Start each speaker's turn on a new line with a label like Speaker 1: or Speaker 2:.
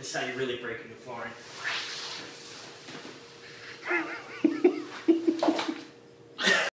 Speaker 1: This is how you're really breaking the flooring.